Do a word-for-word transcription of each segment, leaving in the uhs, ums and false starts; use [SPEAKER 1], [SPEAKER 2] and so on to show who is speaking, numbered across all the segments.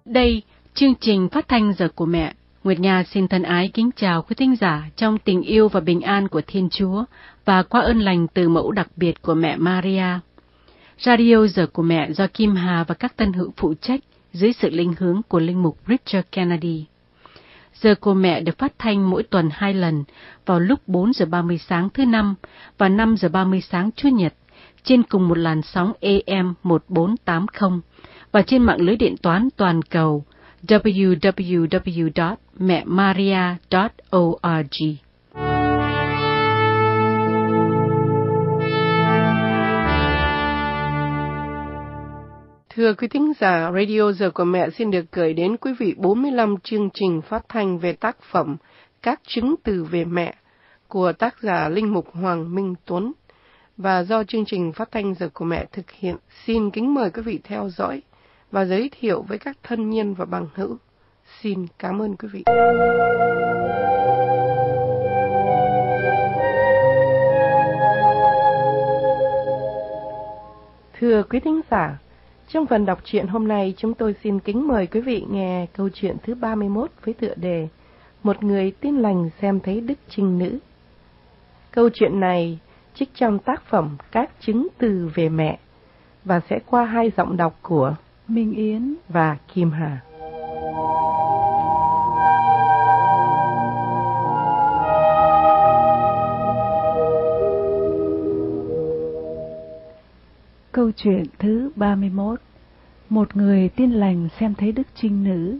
[SPEAKER 1] Đây, chương trình phát thanh Giờ của Mẹ. Nguyệt Nga xin thân ái kính chào quý thính giả trong tình yêu và bình an của Thiên Chúa và qua ơn lành từ mẫu đặc biệt của mẹ Maria. Radio Giờ của Mẹ do Kim Hà và các tân hữu phụ trách dưới sự linh hướng của linh mục Richard Kennedy. Giờ của Mẹ được phát thanh mỗi tuần hai lần vào lúc bốn giờ ba mươi sáng thứ Năm và năm giờ ba mươi sáng Chủ nhật trên cùng một làn sóng A M một bốn tám không và trên mạng lưới điện toán toàn cầu w w w chấm mẹ maria chấm org.
[SPEAKER 2] Thưa quý thính giả, Radio Giờ của Mẹ xin được gửi đến quý vị bốn mươi lăm chương trình phát thanh về tác phẩm Các chứng từ về mẹ của tác giả linh mục Hoàng Minh Tuấn. Và do chương trình phát thanh Giờ của Mẹ thực hiện, xin kính mời quý vị theo dõi và giới thiệu với các thân nhân và bằng hữu. Xin cảm ơn quý vị. Thưa quý thính giả, trong phần đọc truyện hôm nay, chúng tôi xin kính mời quý vị nghe câu chuyện thứ ba mươi mốt với tựa đề Một người tin lành xem thấy đức trinh nữ. Câu chuyện này trích trong tác phẩm Các chứng từ về mẹ và sẽ qua hai giọng đọc của Minh Yến và Kim Hà.
[SPEAKER 3] Câu chuyện thứ ba mươi mốt. Một người tin lành xem thấy đức trinh nữ.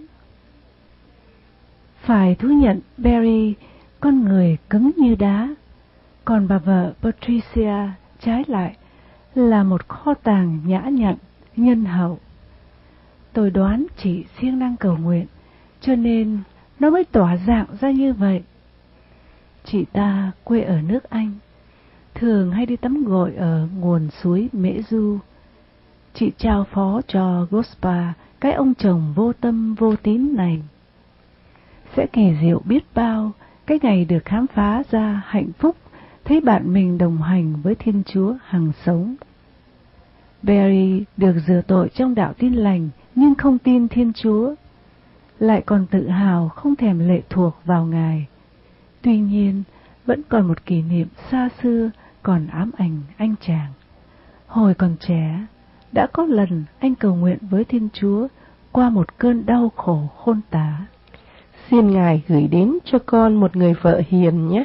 [SPEAKER 3] Phải thú nhận Barry, con người cứng như đá, còn bà vợ Patricia trái lại là một kho tàng nhã nhặn, nhân hậu. Tôi đoán chỉ siêng năng cầu nguyện, cho nên nó mới tỏa dạng ra như vậy. Chị ta quê ở nước Anh, thường hay đi tắm gội ở nguồn suối Mễ Du. Chị trao phó cho Gospa, cái ông chồng vô tâm vô tín này. Sẽ kỳ diệu biết bao cái ngày được khám phá ra hạnh phúc thấy bạn mình đồng hành với Thiên Chúa hằng sống. Barry được rửa tội trong đạo tin lành nhưng không tin Thiên Chúa, lại còn tự hào không thèm lệ thuộc vào Ngài. Tuy nhiên, vẫn còn một kỷ niệm xa xưa còn ám ảnh anh chàng. Hồi còn trẻ, đã có lần anh cầu nguyện với Thiên Chúa qua một cơn đau khổ khôn tả.
[SPEAKER 2] Xin Ngài gửi đến cho con một người vợ hiền nhé.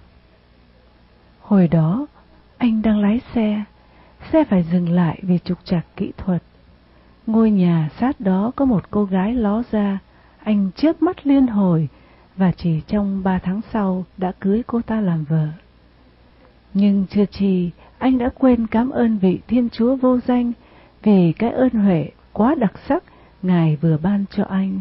[SPEAKER 3] Hồi đó, anh đang lái xe, xe phải dừng lại vì trục trặc kỹ thuật. Ngôi nhà sát đó có một cô gái ló ra, anh chớp mắt liên hồi và chỉ trong ba tháng sau đã cưới cô ta làm vợ. Nhưng chưa chi, anh đã quên cảm ơn vị Thiên Chúa vô danh vì cái ơn huệ quá đặc sắc Ngài vừa ban cho anh.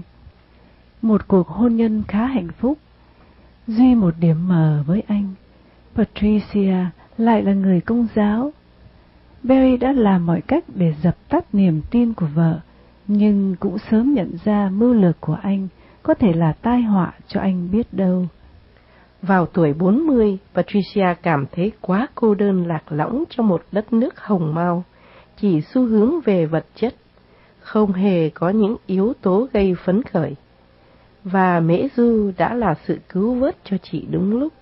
[SPEAKER 3] Một cuộc hôn nhân khá hạnh phúc. Duy một điểm mờ với anh, Patricia lại là người Công giáo. Barry đã làm mọi cách để dập tắt niềm tin của vợ, nhưng cũng sớm nhận ra mưu lược của anh có thể là tai họa cho anh biết đâu.
[SPEAKER 2] Vào tuổi bốn mươi, Patricia cảm thấy quá cô đơn lạc lõng trong một đất nước hồng mao, chỉ xu hướng về vật chất, không hề có những yếu tố gây phấn khởi. Và Mễ Du đã là sự cứu vớt cho chị đúng lúc.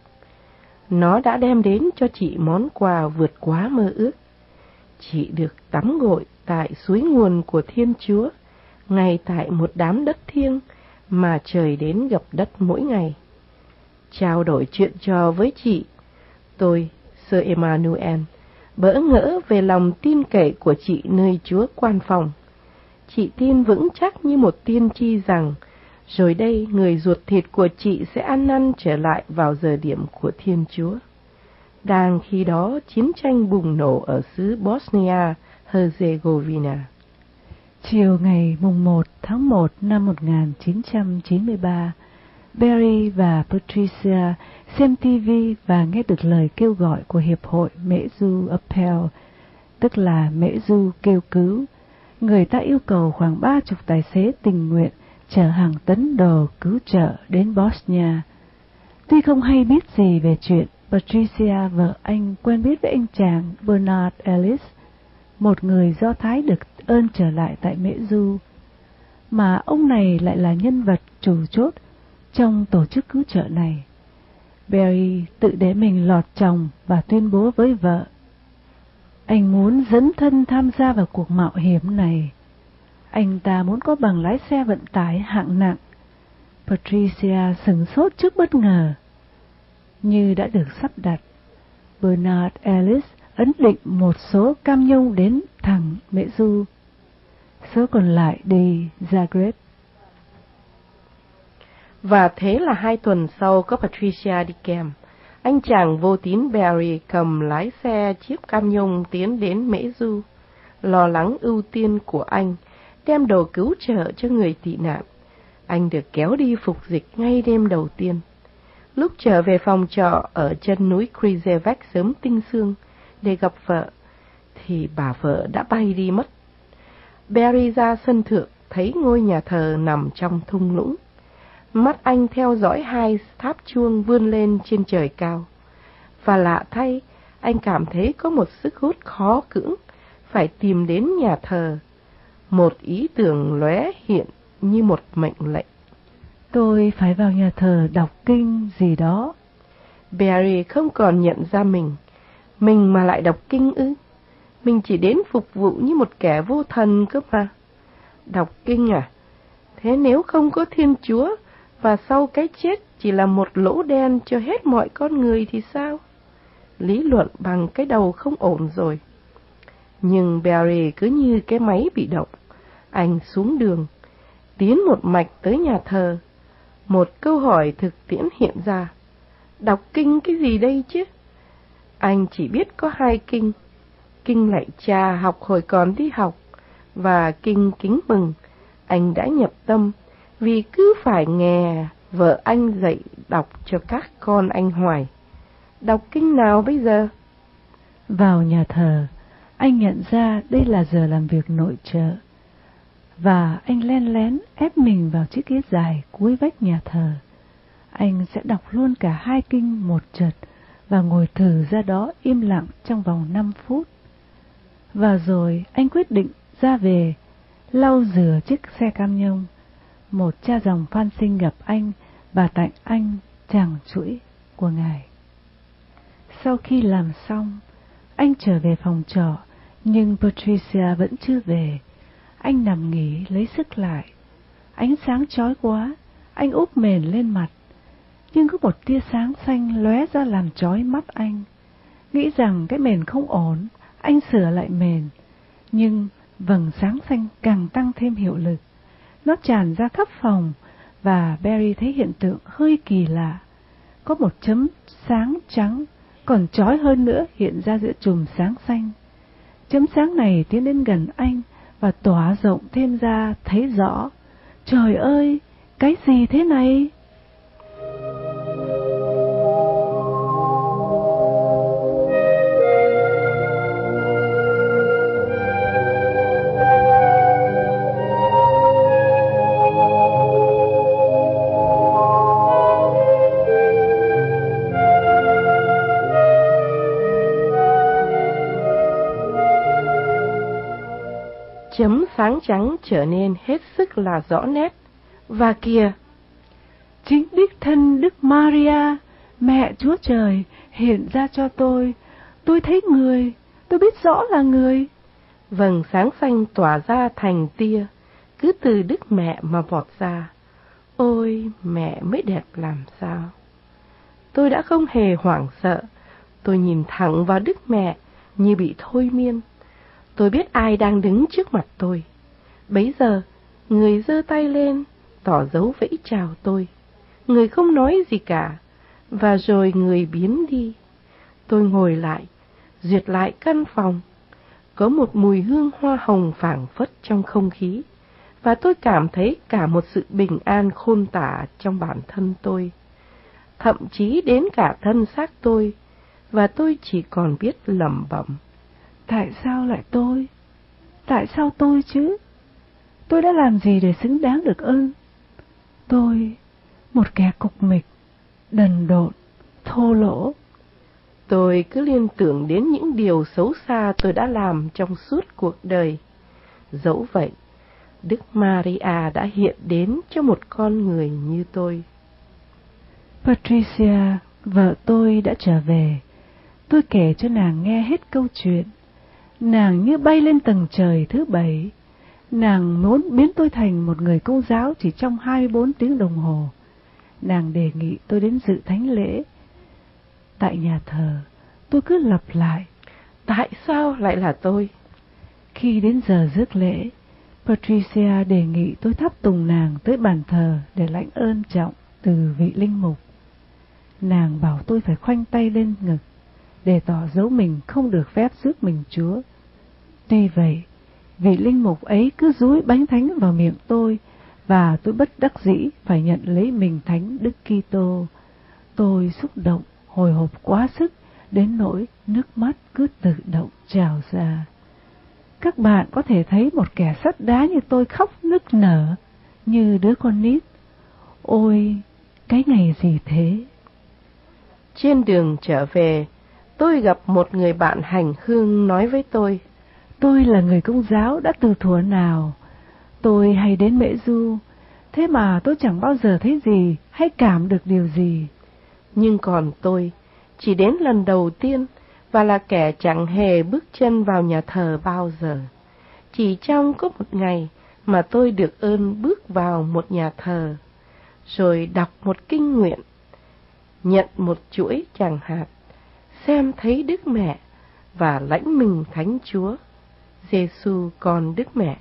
[SPEAKER 2] Nó đã đem đến cho chị món quà vượt quá mơ ước. Chị được tắm gội tại suối nguồn của Thiên Chúa, ngay tại một đám đất thiêng mà trời đến gặp đất mỗi ngày. Trao đổi chuyện trò với chị, tôi, Sir Emmanuel, bỡ ngỡ về lòng tin cậy của chị nơi Chúa quan phòng. Chị tin vững chắc như một tiên tri rằng, rồi đây người ruột thịt của chị sẽ ăn năn trở lại vào giờ điểm của Thiên Chúa. Đang khi đó chiến tranh bùng nổ ở xứ Bosnia-Herzegovina.
[SPEAKER 3] Chiều ngày mùng một tháng một năm một nghìn chín trăm chín mươi ba, Barry và Patricia xem ti vi và nghe được lời kêu gọi của Hiệp hội Mễ Du Appel, tức là Mễ Du kêu cứu. Người ta yêu cầu khoảng ba chục tài xế tình nguyện chở hàng tấn đồ cứu trợ đến Bosnia. Tuy không hay biết gì về chuyện, Patricia, vợ anh, quen biết với anh chàng Bernard Ellis, một người Do Thái được ơn trở lại tại Mễ Du. mà ông này lại là nhân vật chủ chốt trong tổ chức cứu trợ này. Barry tự để mình lọt chồng và tuyên bố với vợ: anh muốn dấn thân tham gia vào cuộc mạo hiểm này. Anh ta muốn có bằng lái xe vận tải hạng nặng. Patricia sửng sốt trước bất ngờ. Như đã được sắp đặt, Bernard Ellis ấn định một số cam nhông đến thẳng Mễ Du, số còn lại đi Zagreb.
[SPEAKER 2] Và thế là hai tuần sau có Patricia đi kèm. Anh chàng vô tín Barry cầm lái xe chiếc cam nhông tiến đến Mễ Du. Lo lắng ưu tiên của anh, đem đồ cứu trợ cho người tị nạn. Anh được kéo đi phục dịch ngay đêm đầu tiên. Lúc trở về phòng trọ ở chân núi Križevec sớm tinh sương để gặp vợ, thì bà vợ đã bay đi mất. Barry ra sân thượng thấy ngôi nhà thờ nằm trong thung lũng. Mắt anh theo dõi hai tháp chuông vươn lên trên trời cao. Và lạ thay, anh cảm thấy có một sức hút khó cưỡng phải tìm đến nhà thờ. Một ý tưởng lóe hiện như một mệnh lệnh.
[SPEAKER 3] Tôi phải vào nhà thờ đọc kinh gì đó.
[SPEAKER 2] Barry không còn nhận ra mình. Mình mà lại đọc kinh ư? Mình chỉ đến phục vụ như một kẻ vô thần cơ mà. Đọc kinh à? Thế nếu không có Thiên Chúa, và sau cái chết chỉ là một lỗ đen cho hết mọi con người thì sao? Lý luận bằng cái đầu không ổn rồi. Nhưng Barry cứ như cái máy bị động. Anh xuống đường, tiến một mạch tới nhà thờ. Một câu hỏi thực tiễn hiện ra. Đọc kinh cái gì đây chứ? Anh chỉ biết có hai kinh. Kinh lạy cha học hồi còn đi học, và kinh kính mừng. Anh đã nhập tâm, vì cứ phải nghe vợ anh dạy đọc cho các con anh hoài. Đọc kinh nào bây giờ?
[SPEAKER 3] Vào nhà thờ, anh nhận ra đây là giờ làm việc nội trợ, và anh len lén ép mình vào chiếc ghế dài cuối vách nhà thờ. Anh sẽ đọc luôn cả hai kinh một chợt và ngồi thử ra đó im lặng trong vòng năm phút. Và rồi anh quyết định ra về, lau rửa chiếc xe cam nhông. Một cha dòng Phan Sinh gặp anh và tặng anh tràng chuỗi của ngài. Sau khi làm xong, anh trở về phòng trọ, nhưng Patricia vẫn chưa về. Anh nằm nghỉ lấy sức lại. Ánh sáng chói quá, anh úp mền lên mặt. Nhưng có một tia sáng xanh lóe ra làm chói mắt anh. Nghĩ rằng cái mền không ổn, anh sửa lại mền. Nhưng vầng sáng xanh càng tăng thêm hiệu lực. Nó tràn ra khắp phòng, và Barry thấy hiện tượng hơi kỳ lạ. Có một chấm sáng trắng, còn chói hơn nữa hiện ra giữa chùm sáng xanh. Chấm sáng này tiến đến gần anh và tỏa rộng thêm ra thấy rõ. Trời ơi, cái gì thế này?
[SPEAKER 2] Chấm sáng trắng trở nên hết sức là rõ nét. Và kìa,
[SPEAKER 3] chính đích thân Đức Maria, mẹ Chúa Trời, hiện ra cho tôi. Tôi thấy người, tôi biết rõ là người.
[SPEAKER 2] Vầng sáng xanh tỏa ra thành tia, cứ từ Đức Mẹ mà vọt ra. Ôi, mẹ mới đẹp làm sao! Tôi đã không hề hoảng sợ. Tôi nhìn thẳng vào Đức Mẹ như bị thôi miên. Tôi biết ai đang đứng trước mặt tôi. Bấy giờ, người giơ tay lên, tỏ dấu vẫy chào tôi. Người không nói gì cả, và rồi người biến đi. Tôi ngồi lại, duyệt lại căn phòng. Có một mùi hương hoa hồng phảng phất trong không khí, và tôi cảm thấy cả một sự bình an khôn tả trong bản thân tôi, thậm chí đến cả thân xác tôi, và tôi chỉ còn biết lẩm bẩm.
[SPEAKER 3] Tại sao lại tôi? Tại sao tôi chứ? Tôi đã làm gì để xứng đáng được ơn? Tôi, một kẻ cục mịch, đần độn, thô lỗ.
[SPEAKER 2] Tôi cứ liên tưởng đến những điều xấu xa tôi đã làm trong suốt cuộc đời. Dẫu vậy, Đức Maria đã hiện đến cho một con người như tôi.
[SPEAKER 3] Patricia, vợ tôi đã trở về. Tôi kể cho nàng nghe hết câu chuyện. Nàng như bay lên tầng trời thứ bảy. Nàng muốn biến tôi thành một người Công giáo chỉ trong hai mươi bốn tiếng đồng hồ. Nàng đề nghị tôi đến dự thánh lễ. Tại nhà thờ, tôi cứ lặp lại:
[SPEAKER 2] tại sao lại là tôi?
[SPEAKER 3] Khi đến giờ rước lễ, Patricia đề nghị tôi thắp tùng nàng tới bàn thờ để lãnh ơn trọng từ vị linh mục. Nàng bảo tôi phải khoanh tay lên ngực để tỏ dấu mình không được phép rước mình Chúa. Tuy vậy, vị linh mục ấy cứ dúi bánh thánh vào miệng tôi, và tôi bất đắc dĩ phải nhận lấy mình thánh Đức Kitô. Tôi xúc động, hồi hộp quá sức, đến nỗi nước mắt cứ tự động trào ra. Các bạn có thể thấy một kẻ sắt đá như tôi khóc nức nở, như đứa con nít. Ôi, cái ngày gì thế?
[SPEAKER 2] Trên đường trở về, tôi gặp một người bạn hành hương nói với tôi:
[SPEAKER 3] tôi là người Công giáo đã từ thuở nào. Tôi hay đến Mễ Du, thế mà tôi chẳng bao giờ thấy gì hay cảm được điều gì.
[SPEAKER 2] Nhưng còn tôi, chỉ đến lần đầu tiên, và là kẻ chẳng hề bước chân vào nhà thờ bao giờ. Chỉ trong có một ngày mà tôi được ơn bước vào một nhà thờ, rồi đọc một kinh nguyện, nhận một chuỗi tràng hạt, xem thấy Đức Mẹ và lãnh mình Thánh Chúa, Giêsu con Đức Mẹ.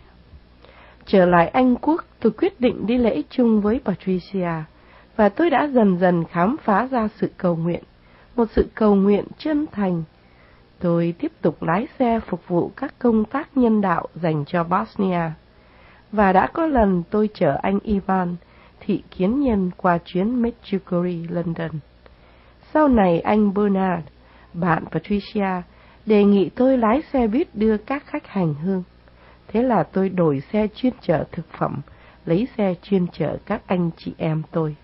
[SPEAKER 2] Trở lại Anh Quốc, tôi quyết định đi lễ chung với Patricia, và tôi đã dần dần khám phá ra sự cầu nguyện, một sự cầu nguyện chân thành. Tôi tiếp tục lái xe phục vụ các công tác nhân đạo dành cho Bosnia, và đã có lần tôi chở anh Ivan, thị kiến nhân, qua chuyến Medjugorje, London. Sau này anh Bernard, bạn Patricia, đề nghị tôi lái xe buýt đưa các khách hành hương. Thế là tôi đổi xe chuyên chở thực phẩm, lấy xe chuyên chở các anh chị em tôi.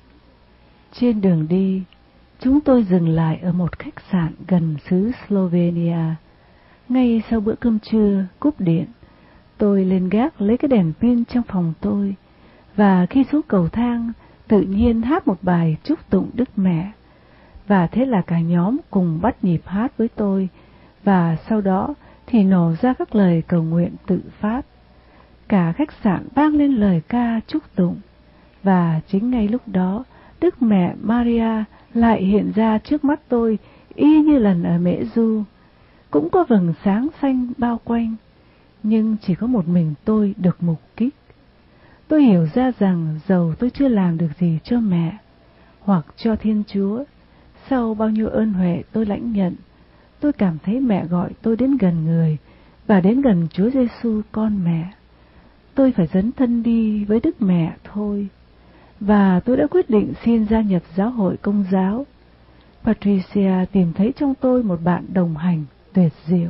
[SPEAKER 3] Trên đường đi, chúng tôi dừng lại ở một khách sạn gần xứ Slovenia. Ngay sau bữa cơm trưa cúp điện, tôi lên gác lấy cái đèn pin trong phòng tôi, và khi xuống cầu thang, tự nhiên hát một bài chúc tụng Đức Mẹ. Và thế là cả nhóm cùng bắt nhịp hát với tôi, và sau đó thì nổ ra các lời cầu nguyện tự phát. Cả khách sạn vang lên lời ca chúc tụng, và chính ngay lúc đó, Đức Mẹ Maria lại hiện ra trước mắt tôi y như lần ở Mễ Du. Cũng có vầng sáng xanh bao quanh, nhưng chỉ có một mình tôi được mục kích. Tôi hiểu ra rằng dầu tôi chưa làm được gì cho mẹ hoặc cho Thiên Chúa, sau bao nhiêu ơn huệ tôi lãnh nhận, tôi cảm thấy mẹ gọi tôi đến gần người và đến gần Chúa Giêsu con mẹ. Tôi phải dấn thân đi với Đức Mẹ thôi, và tôi đã quyết định xin gia nhập giáo hội Công giáo. Patricia tìm thấy trong tôi một bạn đồng hành tuyệt diệu.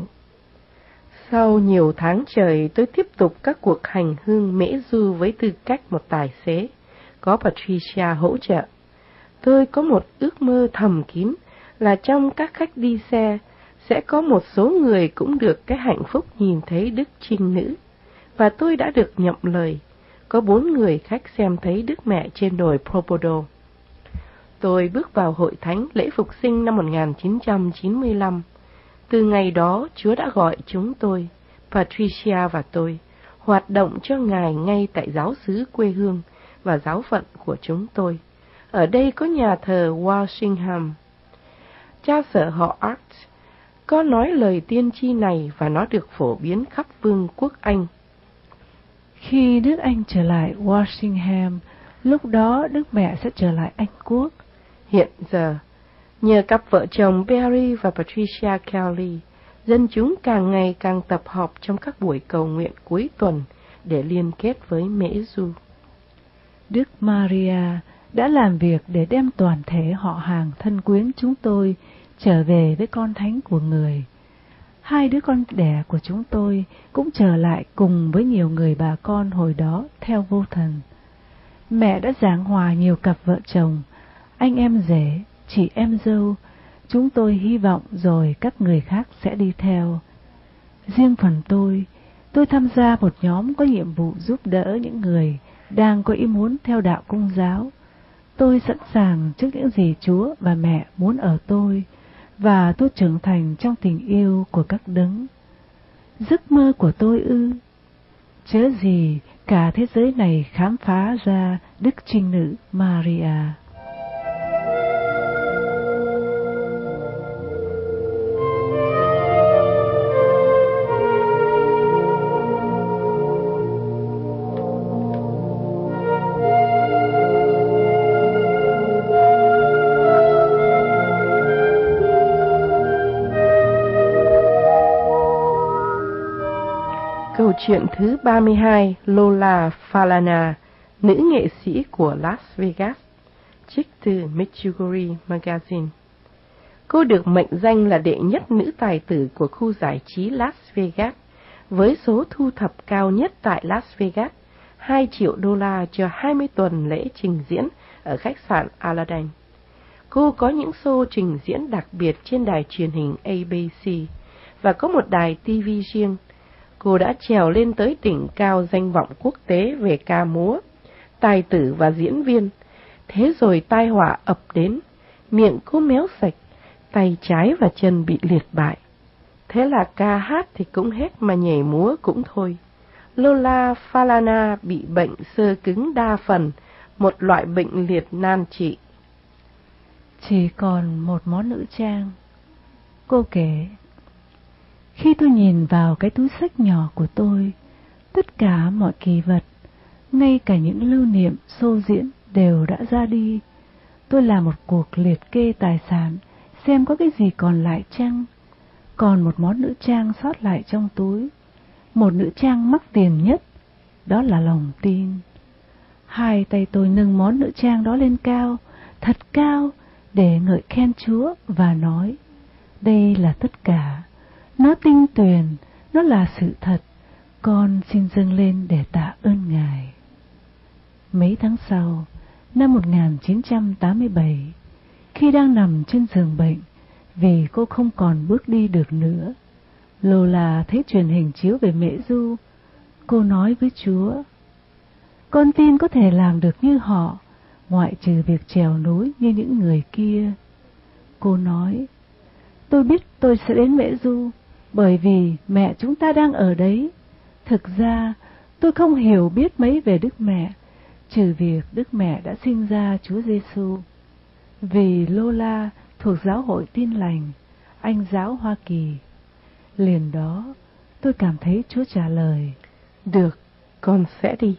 [SPEAKER 2] Sau nhiều tháng trời, tôi tiếp tục các cuộc hành hương Mễ Du với tư cách một tài xế, có Patricia hỗ trợ. Tôi có một ước mơ thầm kín là trong các khách đi xe, sẽ có một số người cũng được cái hạnh phúc nhìn thấy Đức Trinh Nữ. Và tôi đã được nhậm lời, có bốn người khách xem thấy Đức Mẹ trên đồi Propodo. Tôi bước vào hội thánh lễ phục sinh năm một nghìn chín trăm chín mươi lăm. Từ ngày đó, Chúa đã gọi chúng tôi, Patricia và tôi, hoạt động cho Ngài ngay tại giáo xứ quê hương và giáo phận của chúng tôi. Ở đây có nhà thờ Walsingham. Cha sở họ Art có nói lời tiên tri này và nó được phổ biến khắp vương quốc Anh.
[SPEAKER 3] Khi nước Anh trở lại Walsingham, lúc đó Đức Mẹ sẽ trở lại Anh Quốc.
[SPEAKER 2] Hiện giờ, nhờ cặp vợ chồng Barry và Patricia Kelly, dân chúng càng ngày càng tập họp trong các buổi cầu nguyện cuối tuần để liên kết với Mễ Du.
[SPEAKER 3] Đức Maria đã làm việc để đem toàn thể họ hàng thân quyến chúng tôi trở về với con thánh của người. Hai đứa con đẻ của chúng tôi cũng trở lại cùng với nhiều người bà con hồi đó theo vô thần. Mẹ đã giảng hòa nhiều cặp vợ chồng, anh em rể, chị em dâu. Chúng tôi hy vọng rồi các người khác sẽ đi theo. Riêng phần tôi, tôi tham gia một nhóm có nhiệm vụ giúp đỡ những người đang có ý muốn theo đạo Công giáo. Tôi sẵn sàng trước những gì Chúa và mẹ muốn ở tôi, và tôi trưởng thành trong tình yêu của các đấng. Giấc mơ của tôi ư? Chớ gì cả thế giới này khám phá ra Đức Trinh Nữ Maria.
[SPEAKER 2] Câu chuyện thứ ba mươi hai, Lola Falana, nữ nghệ sĩ của Las Vegas, trích từ Medjugorje Magazine. Cô được mệnh danh là đệ nhất nữ tài tử của khu giải trí Las Vegas, với số thu thập cao nhất tại Las Vegas, hai triệu đô la cho hai mươi tuần lễ trình diễn ở khách sạn Aladdin. Cô có những show trình diễn đặc biệt trên đài truyền hình A B C và có một đài ti vi riêng. Cô đã trèo lên tới đỉnh cao danh vọng quốc tế về ca múa, tài tử và diễn viên. Thế rồi tai họa ập đến, miệng cô méo sạch, tay trái và chân bị liệt bại. Thế là ca hát thì cũng hết mà nhảy múa cũng thôi. Lola Falana bị bệnh xơ cứng đa phần, một loại bệnh liệt nan trị.
[SPEAKER 3] Chỉ còn một món nữ trang. Cô kể: khi tôi nhìn vào cái túi xách nhỏ của tôi, tất cả mọi kỳ vật, ngay cả những lưu niệm show diễn đều đã ra đi. Tôi làm một cuộc liệt kê tài sản, xem có cái gì còn lại chăng. Còn một món nữ trang sót lại trong túi, một nữ trang mắc tiền nhất, đó là lòng tin. Hai tay tôi nâng món nữ trang đó lên cao, thật cao, để ngợi khen Chúa và nói: đây là tất cả. Nó tinh tuyền, nó là sự thật, con xin dâng lên để tạ ơn Ngài. Mấy tháng sau, năm một nghìn chín trăm tám mươi bảy, khi đang nằm trên giường bệnh, vì cô không còn bước đi được nữa, Lola thấy truyền hình chiếu về Mễ Du. Cô nói với Chúa: con tin có thể làm được như họ, ngoại trừ việc trèo núi như những người kia. Cô nói: tôi biết tôi sẽ đến Mễ Du, bởi vì mẹ chúng ta đang ở đấy. Thực ra, tôi không hiểu biết mấy về Đức Mẹ, trừ việc Đức Mẹ đã sinh ra Chúa Giêsu. Vì Lola thuộc giáo hội Tin Lành, Anh giáo Hoa Kỳ. Liền đó, tôi cảm thấy Chúa trả lời:
[SPEAKER 2] được, con sẽ đi.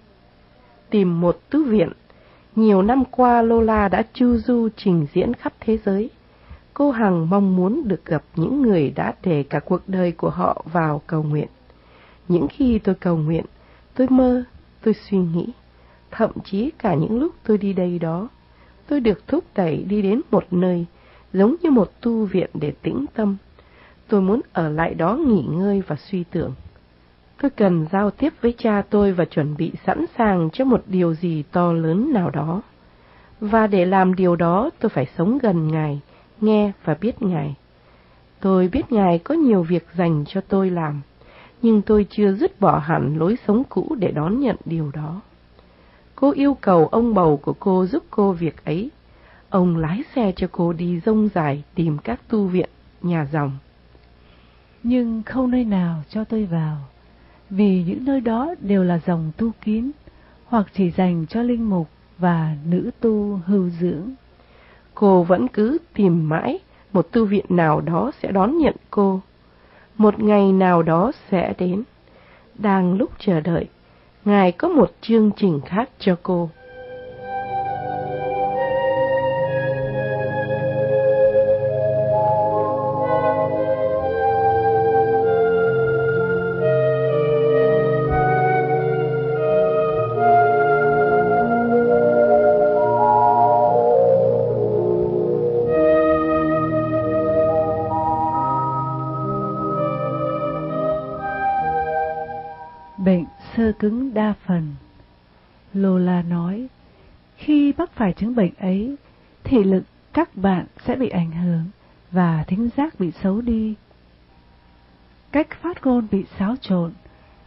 [SPEAKER 2] Tìm một tu viện. Nhiều năm qua, Lola đã chu du trình diễn khắp thế giới. Cô hằng mong muốn được gặp những người đã để cả cuộc đời của họ vào cầu nguyện. Những khi tôi cầu nguyện, tôi mơ, tôi suy nghĩ, thậm chí cả những lúc tôi đi đây đó, tôi được thúc đẩy đi đến một nơi giống như một tu viện để tĩnh tâm. Tôi muốn ở lại đó nghỉ ngơi và suy tưởng. Tôi cần giao tiếp với cha tôi và chuẩn bị sẵn sàng cho một điều gì to lớn nào đó. Và để làm điều đó, tôi phải sống gần Ngài, nghe và biết Ngài. Tôi biết Ngài có nhiều việc dành cho tôi làm, nhưng tôi chưa dứt bỏ hẳn lối sống cũ để đón nhận điều đó. Cô yêu cầu ông bầu của cô giúp cô việc ấy. Ông lái xe cho cô đi rông dài tìm các tu viện, nhà dòng.
[SPEAKER 3] Nhưng không nơi nào cho tôi vào, vì những nơi đó đều là dòng tu kín, hoặc chỉ dành cho linh mục và nữ tu hưu dưỡng.
[SPEAKER 2] Cô vẫn cứ tìm mãi một tu viện nào đó sẽ đón nhận cô. Một ngày nào đó sẽ đến. Đang lúc chờ đợi, Ngài có một chương trình khác cho cô.
[SPEAKER 3] Bệnh xơ cứng đa phần. Lola nói, khi mắc phải chứng bệnh ấy, thị lực các bạn sẽ bị ảnh hưởng và thính giác bị xấu đi. Cách phát ngôn bị xáo trộn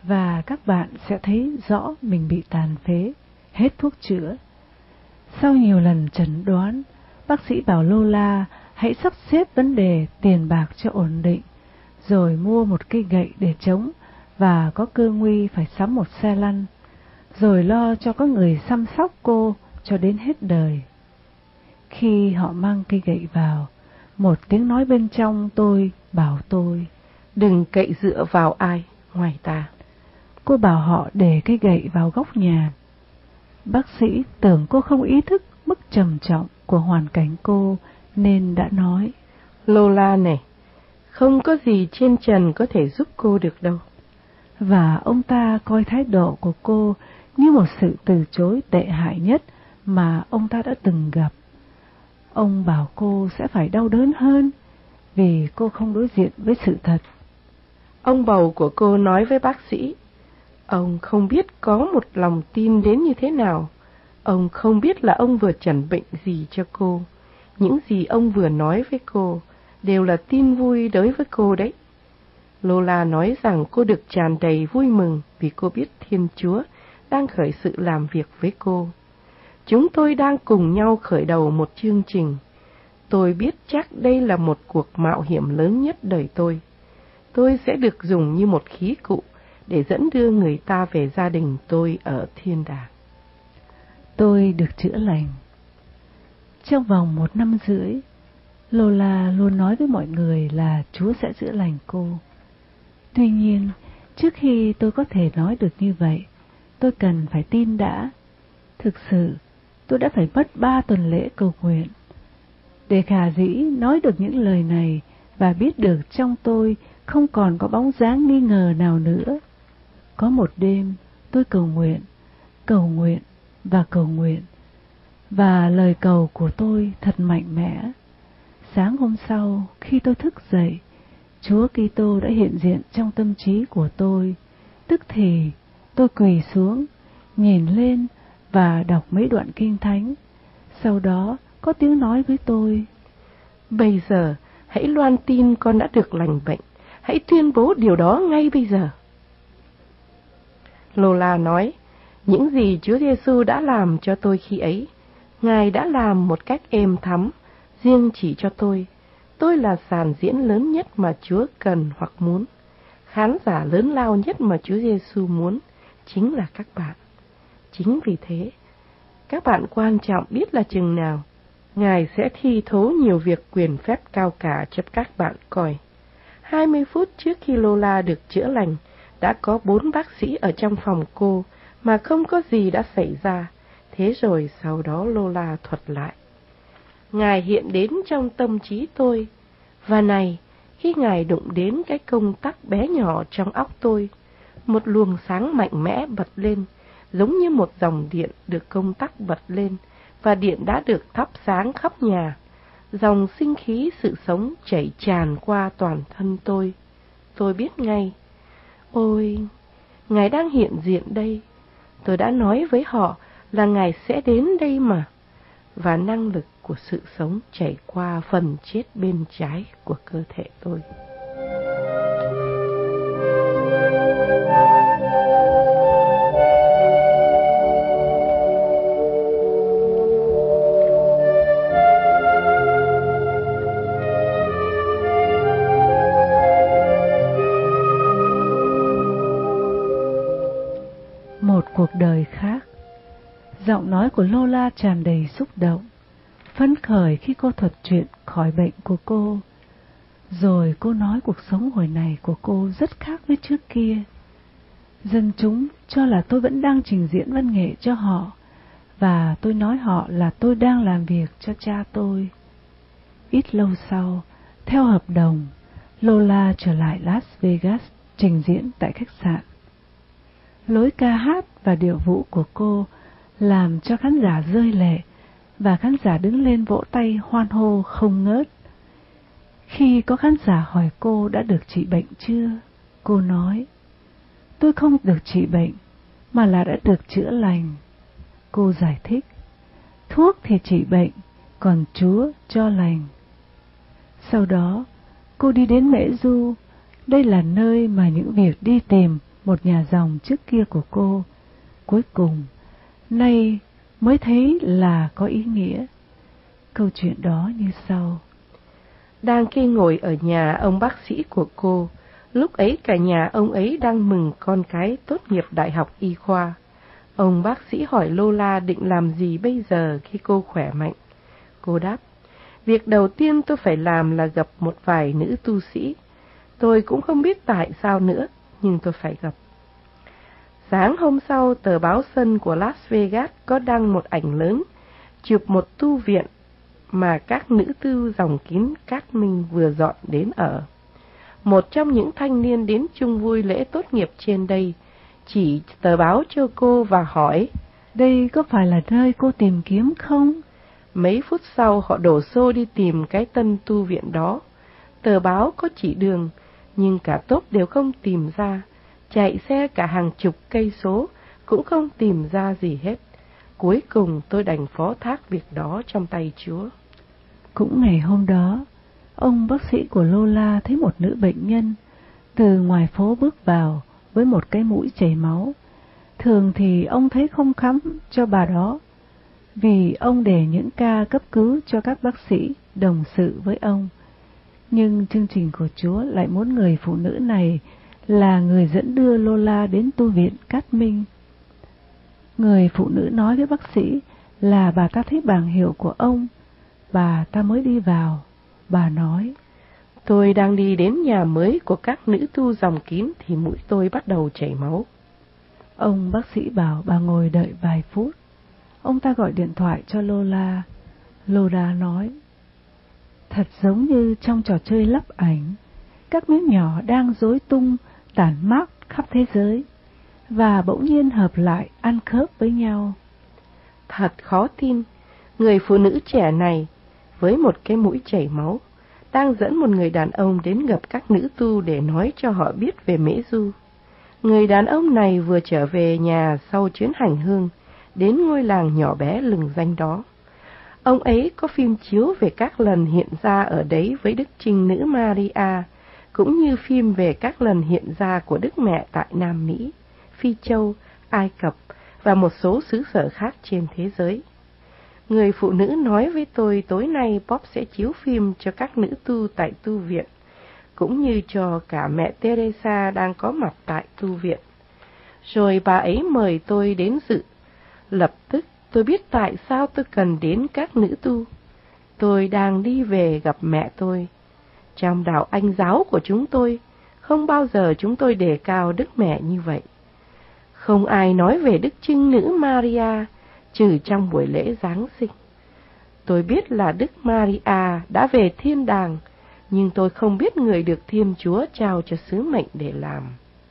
[SPEAKER 3] và các bạn sẽ thấy rõ mình bị tàn phế, hết thuốc chữa. Sau nhiều lần chẩn đoán, bác sĩ bảo Lola hãy sắp xếp vấn đề tiền bạc cho ổn định, rồi mua một cây gậy để chống và có cơ nguy phải sắm một xe lăn, rồi lo cho có người chăm sóc cô cho đến hết đời. Khi họ mang cây gậy vào, một tiếng nói bên trong tôi bảo tôi,
[SPEAKER 2] đừng cậy dựa vào ai ngoài ta.
[SPEAKER 3] Cô bảo họ để cây gậy vào góc nhà. Bác sĩ tưởng cô không ý thức mức trầm trọng của hoàn cảnh cô nên đã nói,
[SPEAKER 2] Lola này, không có gì trên trần có thể giúp cô được đâu.
[SPEAKER 3] Và ông ta coi thái độ của cô như một sự từ chối tệ hại nhất mà ông ta đã từng gặp. Ông bảo cô sẽ phải đau đớn hơn vì cô không đối diện với sự thật.
[SPEAKER 2] Ông bầu của cô nói với bác sĩ, ông không biết có một lòng tin đến như thế nào. Ông không biết là ông vừa chẩn bệnh gì cho cô. Những gì ông vừa nói với cô đều là tin vui đối với cô đấy. Lola nói rằng cô được tràn đầy vui mừng vì cô biết Thiên Chúa đang khởi sự làm việc với cô. Chúng tôi đang cùng nhau khởi đầu một chương trình. Tôi biết chắc đây là một cuộc mạo hiểm lớn nhất đời tôi. Tôi sẽ được dùng như một khí cụ để dẫn đưa người ta về gia đình tôi ở thiên đàng.
[SPEAKER 3] Tôi được chữa lành. Trong vòng một năm rưỡi, Lola luôn nói với mọi người là Chúa sẽ chữa lành cô. Tuy nhiên, trước khi tôi có thể nói được như vậy, tôi cần phải tin đã. Thực sự, tôi đã phải mất ba tuần lễ cầu nguyện. Để khả dĩ nói được những lời này và biết được trong tôi không còn có bóng dáng nghi ngờ nào nữa. Có một đêm, tôi cầu nguyện, cầu nguyện và cầu nguyện. Và lời cầu của tôi thật mạnh mẽ. Sáng hôm sau, khi tôi thức dậy, Chúa Kitô đã hiện diện trong tâm trí của tôi. Tức thì, tôi quỳ xuống, nhìn lên và đọc mấy đoạn kinh thánh. Sau đó, có tiếng nói với tôi,
[SPEAKER 2] bây giờ, hãy loan tin con đã được lành bệnh. Hãy tuyên bố điều đó ngay bây giờ. Lola nói, những gì Chúa Giêsu đã làm cho tôi khi ấy, Ngài đã làm một cách êm thắm, riêng chỉ cho tôi. Tôi là sàn diễn lớn nhất mà Chúa cần hoặc muốn. Khán giả lớn lao nhất mà Chúa Giêsu muốn, chính là các bạn. Chính vì thế, các bạn quan trọng biết là chừng nào, Ngài sẽ thi thố nhiều việc quyền phép cao cả cho các bạn coi. Hai mươi phút trước khi Lola được chữa lành, đã có bốn bác sĩ ở trong phòng cô mà không có gì đã xảy ra. Thế rồi sau đó Lola thuật lại. Ngài hiện đến trong tâm trí tôi. Và này, khi Ngài đụng đến cái công tắc bé nhỏ trong óc tôi, một luồng sáng mạnh mẽ bật lên, giống như một dòng điện được công tắc bật lên, và điện đã được thắp sáng khắp nhà. Dòng sinh khí sự sống chảy tràn qua toàn thân tôi. Tôi biết ngay. Ôi, Ngài đang hiện diện đây. Tôi đã nói với họ là Ngài sẽ đến đây mà. Và năng lực của sự sống chảy qua phần chết bên trái của cơ thể tôi.
[SPEAKER 3] Một cuộc đời khác. Giọng nói của Lola tràn đầy xúc động, phấn khởi khi cô thuật chuyện khỏi bệnh của cô. Rồi cô nói cuộc sống hồi này của cô rất khác với trước kia. Dân chúng cho là tôi vẫn đang trình diễn văn nghệ cho họ, và tôi nói họ là tôi đang làm việc cho cha tôi. Ít lâu sau, theo hợp đồng, Lola trở lại Las Vegas trình diễn tại khách sạn. Lối ca hát và điệu vũ của cô làm cho khán giả rơi lệ, và khán giả đứng lên vỗ tay hoan hô không ngớt. Khi có khán giả hỏi cô đã được trị bệnh chưa, cô nói, tôi không được trị bệnh, mà là đã được chữa lành. Cô giải thích, thuốc thì trị bệnh, còn Chúa cho lành. Sau đó, cô đi đến Mễ Du. Đây là nơi mà những việc đi tìm một nhà dòng trước kia của cô, cuối cùng, nay mới thấy là có ý nghĩa. Câu chuyện đó như sau.
[SPEAKER 2] Đang khi ngồi ở nhà ông bác sĩ của cô, lúc ấy cả nhà ông ấy đang mừng con cái tốt nghiệp đại học y khoa. Ông bác sĩ hỏi Lola định làm gì bây giờ khi cô khỏe mạnh. Cô đáp, việc đầu tiên tôi phải làm là gặp một vài nữ tu sĩ. Tôi cũng không biết tại sao nữa, nhưng tôi phải gặp. Sáng hôm sau, tờ báo Sun của Las Vegas có đăng một ảnh lớn, chụp một tu viện mà các nữ tu dòng kín Cát Minh vừa dọn đến ở. Một trong những thanh niên đến chung vui lễ tốt nghiệp trên đây, chỉ tờ báo cho cô và hỏi,
[SPEAKER 3] đây có phải là nơi cô tìm kiếm không?
[SPEAKER 2] Mấy phút sau họ đổ xô đi tìm cái tân tu viện đó. Tờ báo có chỉ đường, nhưng cả tốp đều không tìm ra. Chạy xe cả hàng chục cây số cũng không tìm ra gì hết. Cuối cùng tôi đành phó thác việc đó trong tay Chúa.
[SPEAKER 3] Cũng ngày hôm đó, ông bác sĩ của Lola thấy một nữ bệnh nhân từ ngoài phố bước vào với một cái mũi chảy máu. Thường thì ông thấy không khám cho bà đó, vì ông để những ca cấp cứu cho các bác sĩ đồng sự với ông. Nhưng chương trình của Chúa lại muốn người phụ nữ này là người dẫn đưa Lola đến tu viện Cát Minh. Người phụ nữ nói với bác sĩ là bà ta thấy bảng hiệu của ông, bà ta mới đi vào. Bà nói,
[SPEAKER 2] tôi đang đi đến nhà mới của các nữ tu dòng kín thì mũi tôi bắt đầu chảy máu.
[SPEAKER 3] Ông bác sĩ bảo bà ngồi đợi vài phút. Ông ta gọi điện thoại cho Lola. Lola nói, thật giống như trong trò chơi lắp ảnh, các miếng nhỏ đang rối tung, tản mát khắp thế giới, và bỗng nhiên hợp lại, ăn khớp với nhau.
[SPEAKER 2] Thật khó tin, người phụ nữ trẻ này, với một cái mũi chảy máu, đang dẫn một người đàn ông đến gặp các nữ tu để nói cho họ biết về Mễ Du. Người đàn ông này vừa trở về nhà sau chuyến hành hương, đến ngôi làng nhỏ bé lừng danh đó. Ông ấy có phim chiếu về các lần hiện ra ở đấy với Đức Trinh Nữ Maria, cũng như phim về các lần hiện ra của Đức Mẹ tại Nam Mỹ, Phi Châu, Ai Cập và một số xứ sở khác trên thế giới. Người phụ nữ nói với tôi tối nay Bob sẽ chiếu phim cho các nữ tu tại tu viện, cũng như cho cả mẹ Teresa đang có mặt tại tu viện. Rồi bà ấy mời tôi đến dự. Lập tức tôi biết tại sao tôi cần đến các nữ tu. Tôi đang đi về gặp mẹ tôi. Trong đạo Anh giáo của chúng tôi, không bao giờ chúng tôi đề cao Đức Mẹ như vậy. Không ai nói về Đức Trinh Nữ Maria, trừ trong buổi lễ Giáng sinh. Tôi biết là Đức Maria đã về thiên đàng, nhưng tôi không biết người được Thiên Chúa trao cho sứ mệnh để làm.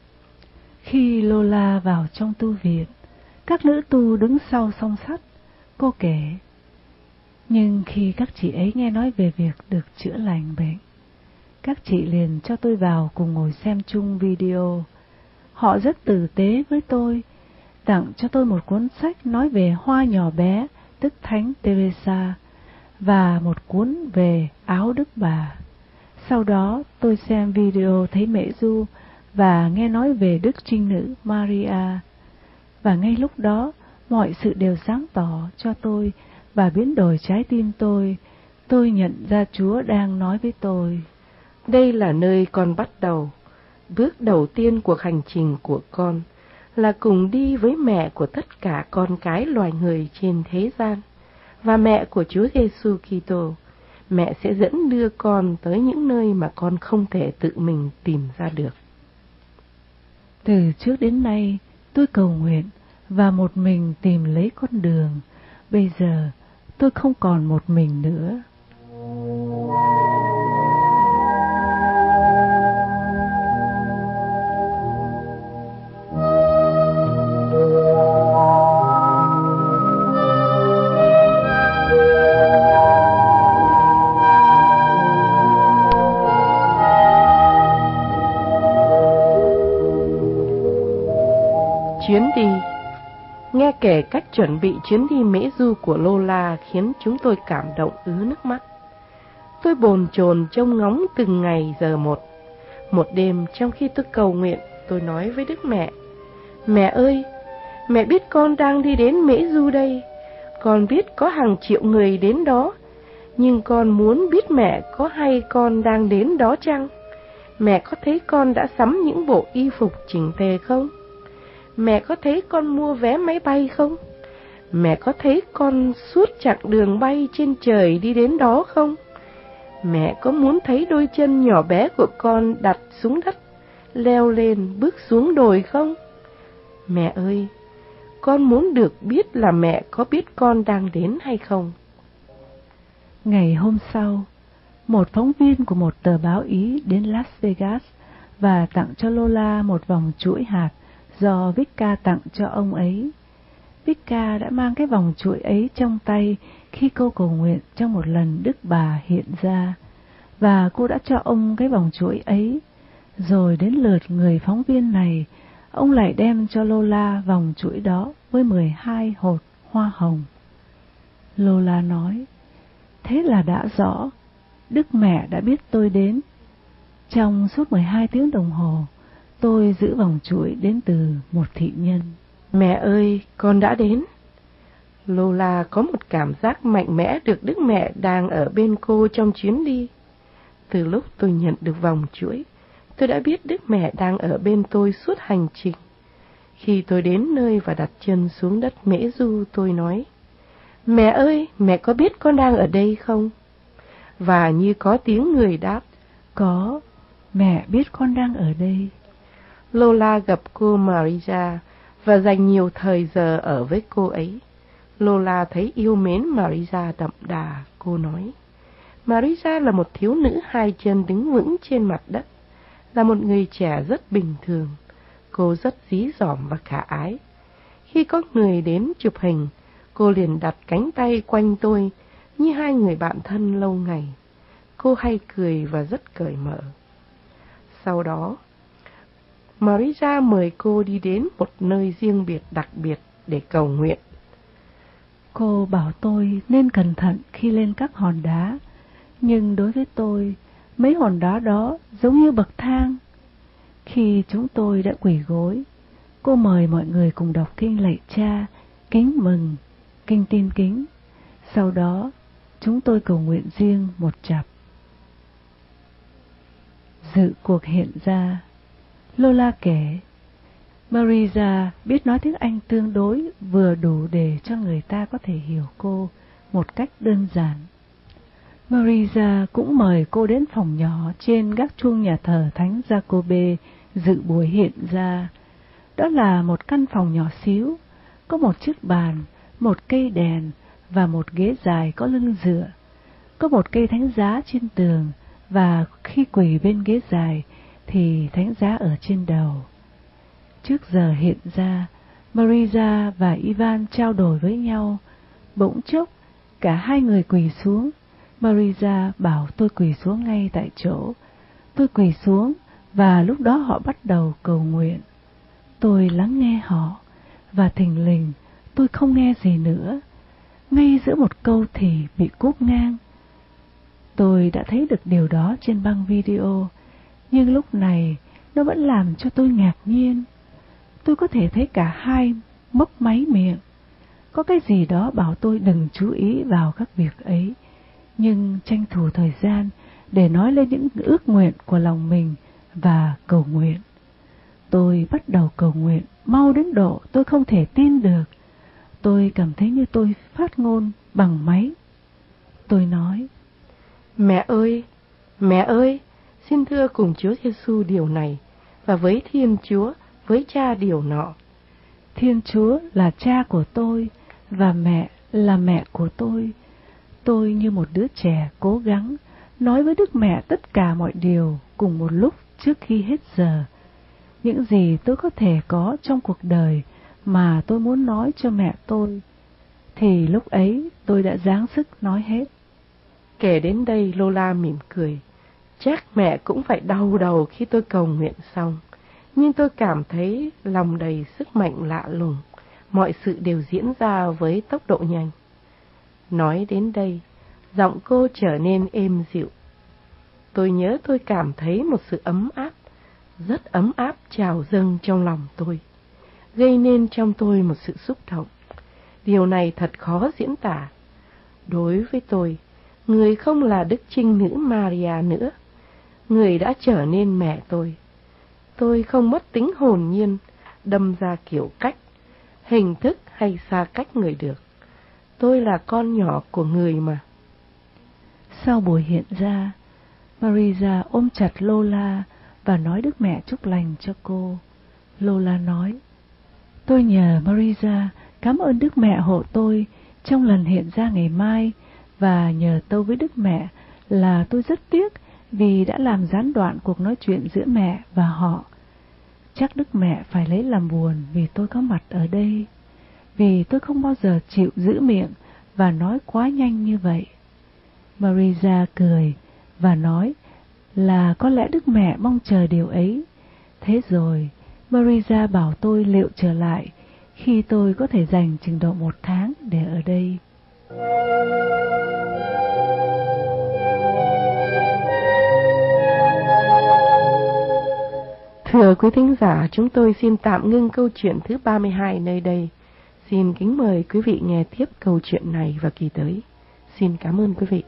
[SPEAKER 3] Khi Lola vào trong tu viện, các nữ tu đứng sau song sắt. Cô kể, nhưng khi các chị ấy nghe nói về việc được chữa lành bệnh, các chị liền cho tôi vào cùng ngồi xem chung video. Họ rất tử tế với tôi, tặng cho tôi một cuốn sách nói về hoa nhỏ bé, tức Thánh Teresa, và một cuốn về áo Đức Bà. Sau đó tôi xem video thấy Mễ Du và nghe nói về Đức Trinh Nữ Maria. Và ngay lúc đó, mọi sự đều sáng tỏ cho tôi và biến đổi trái tim tôi. Tôi nhận ra Chúa đang nói với tôi,
[SPEAKER 2] đây là nơi con bắt đầu. Bước đầu tiên của hành trình của con là cùng đi với mẹ của tất cả con cái loài người trên thế gian, và mẹ của Chúa Giêsu Kitô. Mẹ sẽ dẫn đưa con tới những nơi mà con không thể tự mình tìm ra được.
[SPEAKER 3] Từ trước đến nay, tôi cầu nguyện và một mình tìm lấy con đường. Bây giờ, tôi không còn một mình nữa.
[SPEAKER 2] Chuyến đi. Nghe kể cách chuẩn bị chuyến đi Mễ Du của Lola khiến chúng tôi cảm động ứa nước mắt. Tôi bồn chồn trông ngóng từng ngày giờ một. Một đêm trong khi tôi cầu nguyện, tôi nói với Đức Mẹ: Mẹ ơi, mẹ biết con đang đi đến Mễ Du đây. Con biết có hàng triệu người đến đó, nhưng con muốn biết mẹ có hay con đang đến đó chăng? Mẹ có thấy con đã sắm những bộ y phục chỉnh tề không? Mẹ có thấy con mua vé máy bay không? Mẹ có thấy con suốt chặng đường bay trên trời đi đến đó không? Mẹ có muốn thấy đôi chân nhỏ bé của con đặt xuống đất, leo lên bước xuống đồi không? Mẹ ơi, con muốn được biết là mẹ có biết con đang đến hay không?
[SPEAKER 3] Ngày hôm sau, một phóng viên của một tờ báo Ý đến Las Vegas và tặng cho Lola một vòng chuỗi hạt do Vicka tặng cho ông ấy. Vicka đã mang cái vòng chuỗi ấy trong tay khi cô cầu nguyện trong một lần Đức Bà hiện ra, và cô đã cho ông cái vòng chuỗi ấy. Rồi đến lượt người phóng viên này, ông lại đem cho Lola vòng chuỗi đó với mười hai hột hoa hồng. Lola nói: Thế là đã rõ, Đức Mẹ đã biết tôi đến. Trong suốt mười hai tiếng đồng hồ, tôi giữ vòng chuỗi đến từ một thị nhân.
[SPEAKER 2] Mẹ ơi, con đã đến. Lola có một cảm giác mạnh mẽ được Đức Mẹ đang ở bên cô trong chuyến đi. Từ lúc tôi nhận được vòng chuỗi, tôi đã biết Đức Mẹ đang ở bên tôi suốt hành trình. Khi tôi đến nơi và đặt chân xuống đất Mễ Du, tôi nói: Mẹ ơi, mẹ có biết con đang ở đây không? Và như có tiếng người đáp:
[SPEAKER 3] Có, mẹ biết con đang ở đây.
[SPEAKER 2] Lola gặp cô Maria và dành nhiều thời giờ ở với cô ấy. Lola thấy yêu mến Maria đậm đà. Cô nói: Maria là một thiếu nữ hai chân đứng vững trên mặt đất, là một người trẻ rất bình thường. Cô rất dí dỏm và khả ái. Khi có người đến chụp hình, cô liền đặt cánh tay quanh tôi như hai người bạn thân lâu ngày. Cô hay cười và rất cởi mở. Sau đó, Maria mời cô đi đến một nơi riêng biệt đặc biệt để cầu nguyện.
[SPEAKER 3] Cô bảo tôi nên cẩn thận khi lên các hòn đá, nhưng đối với tôi, mấy hòn đá đó giống như bậc thang. Khi chúng tôi đã quỳ gối, cô mời mọi người cùng đọc kinh lạy Cha, kính mừng, kinh tin kính. Sau đó, chúng tôi cầu nguyện riêng một chặp. Dự cuộc hiện ra. Lola kể: Maria biết nói tiếng Anh tương đối vừa đủ để cho người ta có thể hiểu cô một cách đơn giản. Maria cũng mời cô đến phòng nhỏ trên gác chuông nhà thờ Thánh Giacobbe dự buổi hiện ra. Đó là một căn phòng nhỏ xíu, có một chiếc bàn, một cây đèn và một ghế dài có lưng dựa. Có một cây thánh giá trên tường, và khi quỳ bên ghế dài thì thánh giá ở trên đầu. Trước giờ hiện ra, Maria và Ivan trao đổi với nhau. Bỗng chốc, cả hai người quỳ xuống. Maria bảo tôi quỳ xuống ngay tại chỗ. Tôi quỳ xuống, và lúc đó họ bắt đầu cầu nguyện. Tôi lắng nghe họ, và thình lình tôi không nghe gì nữa. Ngay giữa một câu thì bị cúp ngang. Tôi đã thấy được điều đó trên băng video, nhưng lúc này nó vẫn làm cho tôi ngạc nhiên. Tôi có thể thấy cả hai mốc máy miệng. Có cái gì đó bảo tôi đừng chú ý vào các việc ấy, nhưng tranh thủ thời gian để nói lên những ước nguyện của lòng mình và cầu nguyện. Tôi bắt đầu cầu nguyện mau đến độ tôi không thể tin được. Tôi cảm thấy như tôi phát ngôn bằng máy. Tôi nói:
[SPEAKER 2] Mẹ ơi, mẹ ơi, xin thưa cùng Chúa Giêsu điều này, và với Thiên Chúa, với Cha điều nọ.
[SPEAKER 3] Thiên Chúa là cha của tôi, và mẹ là mẹ của tôi. Tôi như một đứa trẻ cố gắng nói với Đức Mẹ tất cả mọi điều cùng một lúc trước khi hết giờ. Những gì tôi có thể có trong cuộc đời mà tôi muốn nói cho mẹ tôi, thì lúc ấy tôi đã dáng sức nói hết.
[SPEAKER 2] Kể đến đây, Lola mỉm cười. Chắc mẹ cũng phải đau đầu khi tôi cầu nguyện xong, nhưng tôi cảm thấy lòng đầy sức mạnh lạ lùng. Mọi sự đều diễn ra với tốc độ nhanh. Nói đến đây, giọng cô trở nên êm dịu. Tôi nhớ tôi cảm thấy một sự ấm áp, rất ấm áp trào dâng trong lòng tôi, gây nên trong tôi một sự xúc động. Điều này thật khó diễn tả. Đối với tôi, người không là Đức Trinh Nữ Maria nữa, người đã trở nên mẹ tôi. Tôi không mất tính hồn nhiên, đâm ra kiểu cách, hình thức hay xa cách người được. Tôi là con nhỏ của người mà.
[SPEAKER 3] Sau buổi hiện ra, Maria ôm chặt Lola và nói Đức Mẹ chúc lành cho cô. Lola nói, tôi nhờ Maria cảm ơn Đức Mẹ hộ tôi trong lần hiện ra ngày mai, và nhờ tâu với Đức Mẹ là tôi rất tiếc vì đã làm gián đoạn cuộc nói chuyện giữa mẹ và họ. Chắc Đức Mẹ phải lấy làm buồn vì tôi có mặt ở đây, vì tôi không bao giờ chịu giữ miệng và nói quá nhanh như vậy. Maria cười và nói là có lẽ Đức Mẹ mong chờ điều ấy. Thế rồi, Maria bảo tôi liệu trở lại khi tôi có thể dành chừng độ một tháng để ở đây.
[SPEAKER 2] Thưa quý thính giả, chúng tôi xin tạm ngưng câu chuyện thứ ba mươi hai nơi đây. Xin kính mời quý vị nghe tiếp câu chuyện này vào kỳ tới. Xin cảm ơn quý vị.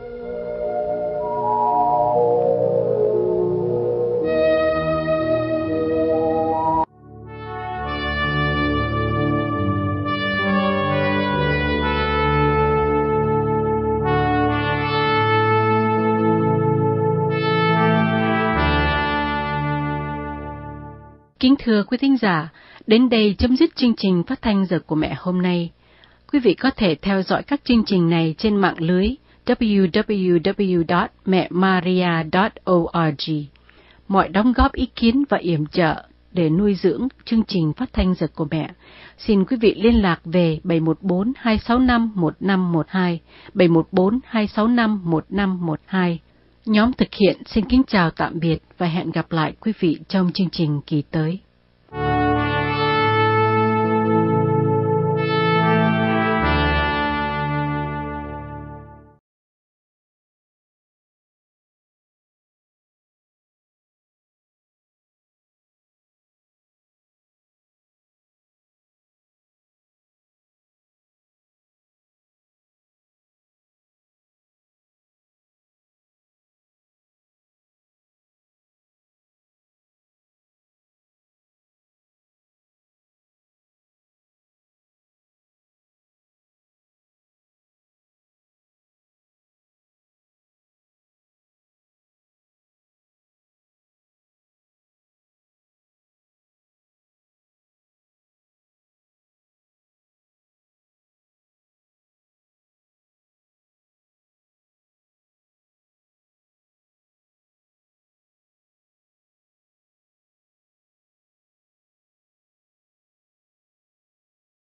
[SPEAKER 1] Kính thưa quý thính giả, đến đây chấm dứt chương trình phát thanh Giờ của Mẹ hôm nay. Quý vị có thể theo dõi các chương trình này trên mạng lưới w w w chấm mẹ maria chấm org. Mọi đóng góp ý kiến và yểm trợ để nuôi dưỡng chương trình phát thanh Giờ của Mẹ, xin quý vị liên lạc về bảy một bốn hai sáu năm một năm một hai, bảy một bốn hai sáu năm một năm một hai. Nhóm thực hiện xin kính chào tạm biệt và hẹn gặp lại quý vị trong chương trình kỳ tới.